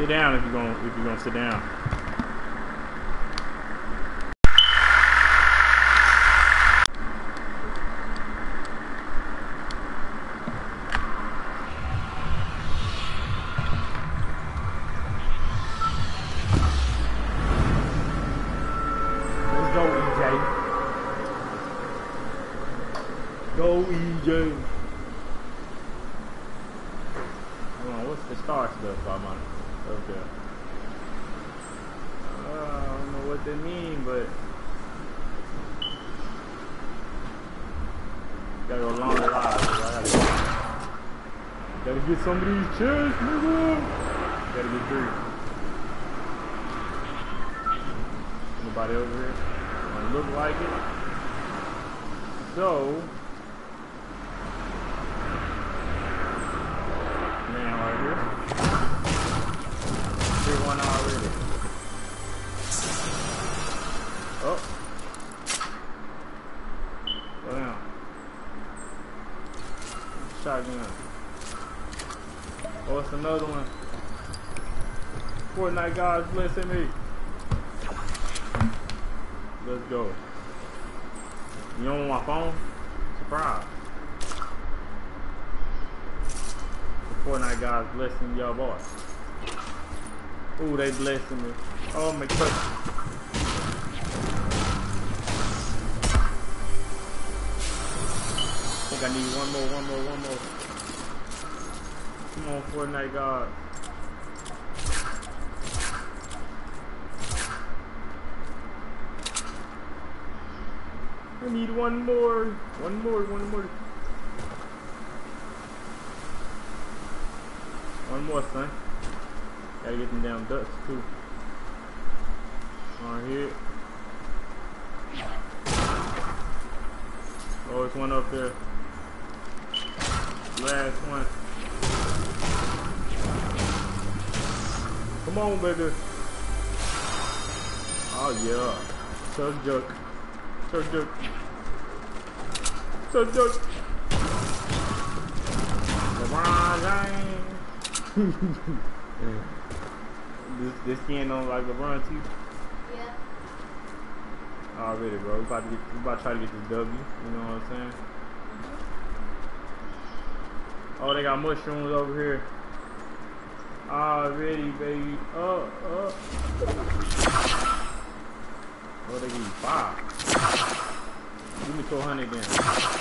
down if you're gonna sit down. Let's go, EJ. Go, EJ. Hold on, what's the star stuff I'm on up there? I don't know what they mean, but gotta go longer lives. So gotta get some of these chests, nigga. Gotta get through. Anybody over here? Don't look like it. So, man, right here. 3-1 already. Oh. Go down. Shotgun. Oh, it's another one. Fortnite guys, blessing me. Let's go. You don't want my phone? Surprise. The Fortnite guys blessing y'all boys. Ooh, they blessing me. Oh my god. I think I need one more. Come on, Fortnite guys. I need one more. One more. One more, son. Gotta get them damn ducks, too. On here. Oh, there's one up there. Last one. Come on, baby. Oh, yeah. Chug joke. LeBron James. This skin on like LeBron too. Yeah. Already, bro. We about to try to get this W. You know what I'm saying? Oh, they got mushrooms over here. Already, baby. Oh, they give you 5. Give me 200 then.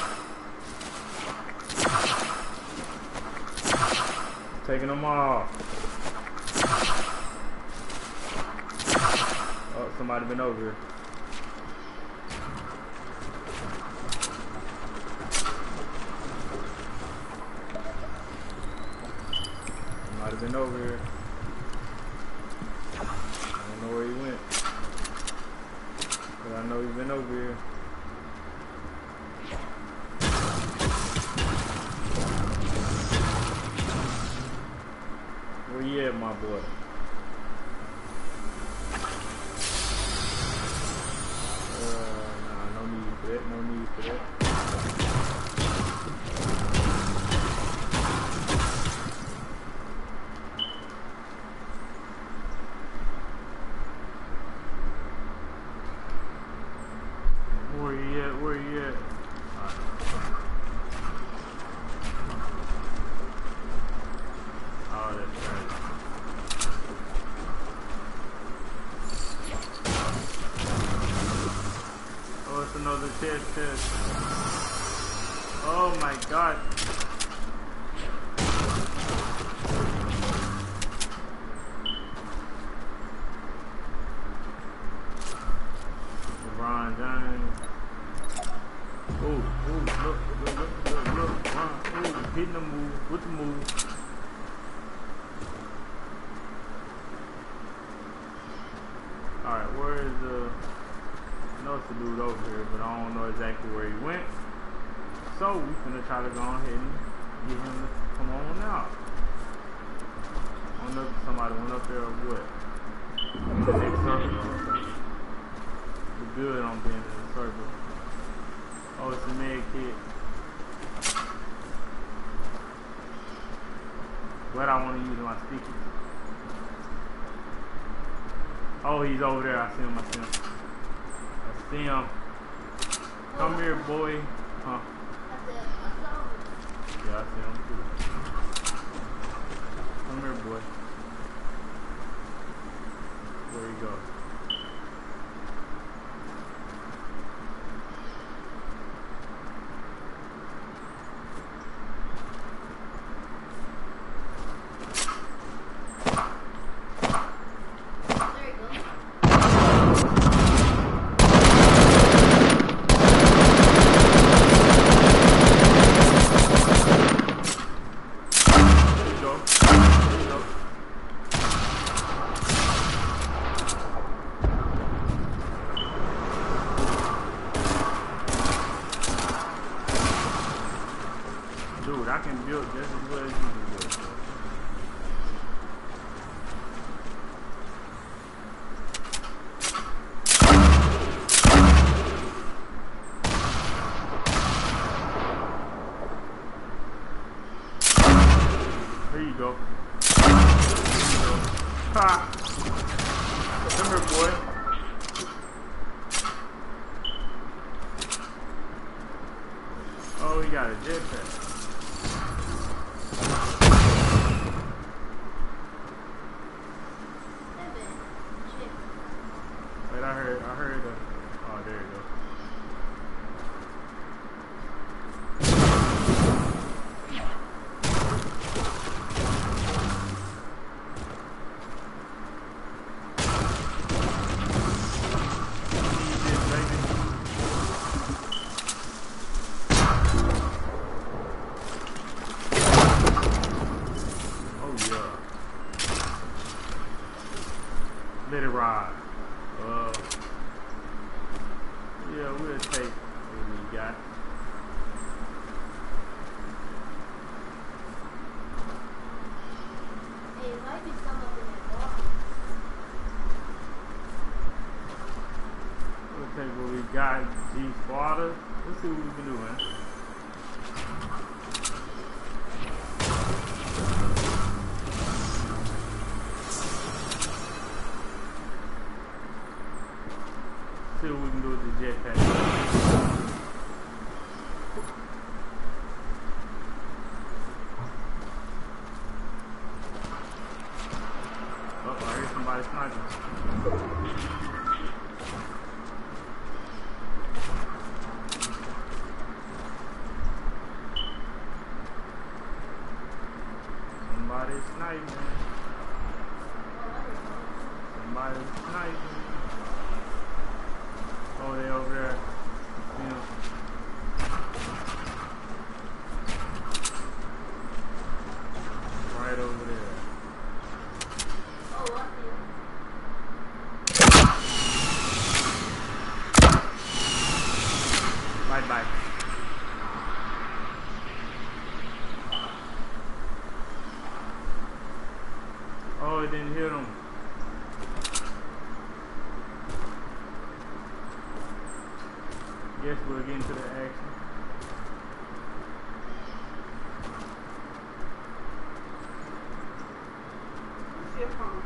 Taking them off. Oh, somebody been over here. Somebody been over here. I don't know where he went. But I know he's been over here. Where you at, my boy? Nah, no need for that. No need for that. Where you at? Where you at? Oh, that's right. Oh, it's another test. Oh my god. LeBron James. Ooh, look, run. Ooh, hitting the move, with the move. Alright, where is the... I know it's a dude over here, but I don't know exactly where he went. So, we're gonna try to go ahead and get him to come on out. I don't know if somebody went up there or what. The next circle. We're good on being in the circle. Oh, it's a med kit. But I want to use my stickies. Oh, he's over there. I see him. I see him. I see him. Come here, boy. Huh? Yeah, I see him too. Come here, boy. Where he go? Dude, I can build just as well as you can build. Here you go. Ha! Come here, boy. Oh, he got a jetpack. Wait, I heard oh, there you go. Oh yeah. Let it ride. Yeah, we'll take what we got. Hey, it might be some up in that box. We'll take what we got. G-Sparta. Let's see what we can do, man. See what we can do with the jetpack. Oh, I hear somebody sniping. Somebody's sniping. Somebody's sniping. Oh, they over there. You know. Right over there. Oh, I see it. Bye bye. Oh, it didn't hit him. Guess we'll get into the action. It's your phone.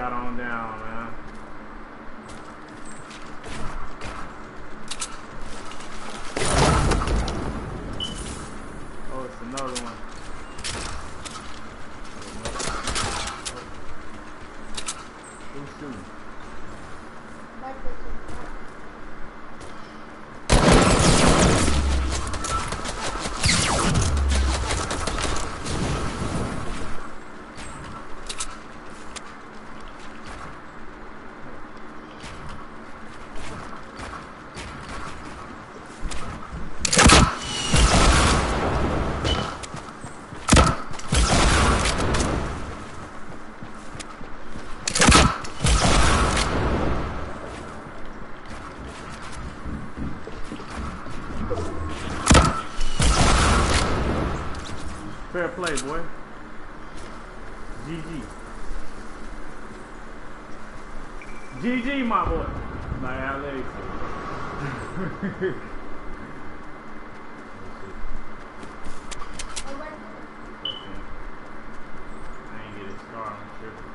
got on down, man. Oh, it's another one. Who's shooting? Like this one. Fair play, boy. GG. GG, my boy. Like how they say. Oh, like this. I ain't get a scar, I'm tripping.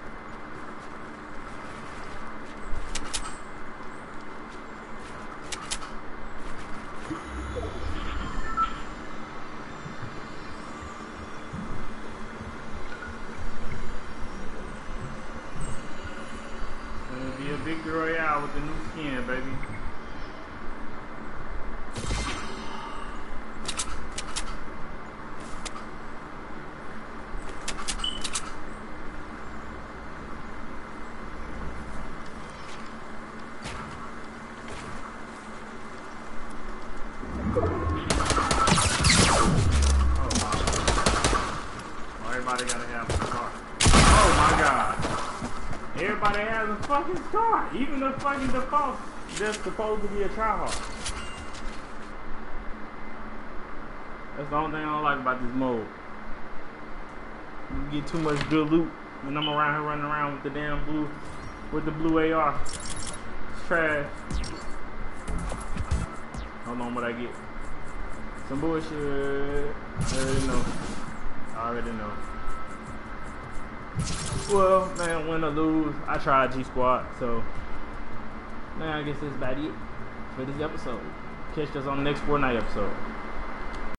Gonna be a victory royale with the new skin, baby. Everybody gotta have a scar. Oh my god. Everybody has a fucking scar. Even the fucking default that's supposed to be a tryhard. That's the only thing I don't like about this mode. You get too much good loot when I'm around here running around with the damn blue, with the blue AR. It's trash. Hold on, what I get? Some bullshit. I already know. I already know. Well, man, win or lose, I tried G Squad, so man, I guess that's about it for this episode. Catch us on the next Fortnite episode.